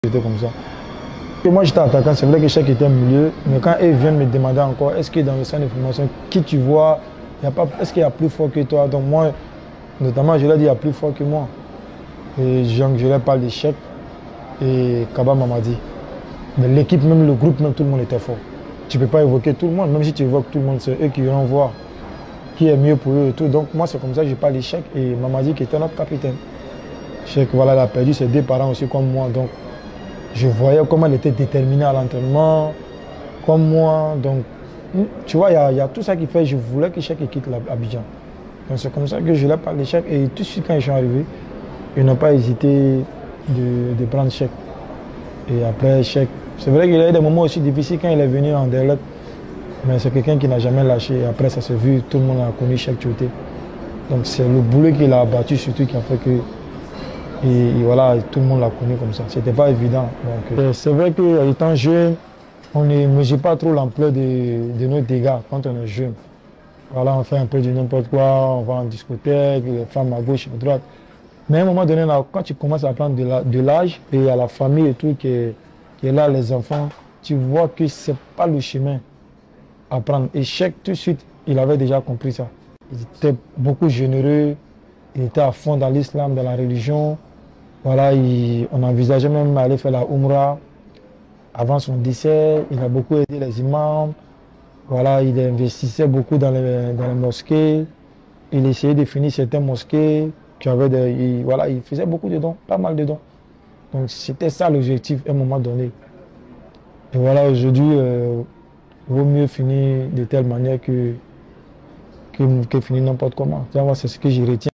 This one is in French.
J'étais comme ça. Et moi j'étais attaquant, c'est vrai que chaque était milieu, mais quand ils viennent me demander encore, est-ce que dans le centre de formation, qui tu vois, est-ce qu'il y a plus fort que toi? Donc moi, notamment, je leur dis, il y a plus fort que moi. Et je leur parle d'échec et Kaba m'a dit. Mais l'équipe, même le groupe, même tout le monde était fort. Tu ne peux pas évoquer tout le monde, même si tu évoques tout le monde, c'est eux qui vont voir qui est mieux pour eux et tout. Donc moi, c'est comme ça que je parle d'échec et Mamadi qui était notre capitaine. Cheikh, voilà, il a perdu ses deux parents aussi comme moi. Donc je voyais comment elle était déterminée à l'entraînement, comme moi. Donc tu vois, il y a tout ça qui fait, je voulais que Cheikh quitte Abidjan. Donc c'est comme ça que je leur parle d'échec et tout de suite quand ils sont arrivés, ils n'ont pas hésité de prendre Cheikh. Et après Cheikh, c'est vrai qu'il y a eu des moments aussi difficiles quand il est venu en Derlec. Mais c'est quelqu'un qui n'a jamais lâché. Et après, ça s'est vu, tout le monde a connu Cheikh Tioté. Donc c'est le boulot qu'il a abattu surtout qui a fait que et voilà, tout le monde l'a connu comme ça. C'était pas évident. C'est vrai qu'étant jeune, on ne mesure pas trop l'ampleur de nos dégâts quand on est jeune. Voilà, on fait un peu de n'importe quoi, on va en discothèque, les femmes à gauche, à droite. Mais à un moment donné, là, quand tu commences à prendre de l'âge et à la famille et tout qui est là, les enfants, tu vois que c'est pas le chemin à prendre. Et Cheikh, tout de suite, il avait déjà compris ça. Il était beaucoup généreux, il était à fond dans l'islam, dans la religion. Voilà, on envisageait même aller faire la Umrah avant son décès. Il a beaucoup aidé les imams. Voilà, il investissait beaucoup dans les mosquées. Il essayait de finir certaines mosquées qui avaient voilà, il faisait beaucoup de dons, pas mal de dons. Donc c'était ça l'objectif à un moment donné. Et voilà, aujourd'hui, il vaut mieux finir de telle manière que finir n'importe comment. C'est ce que j'y retiens.